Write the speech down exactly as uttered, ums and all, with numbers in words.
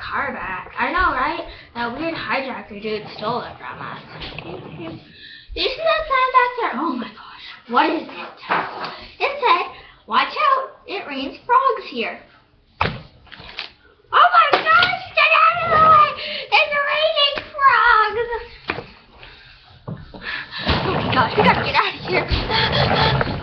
car back. I know, right? That weird hijacker dude stole it from us. Do you see that sign back there? Oh my gosh. What is it? It said, watch out, it rains frogs here. Oh my gosh, get out of the way! It's raining frogs! Oh my gosh, we gotta get out of here.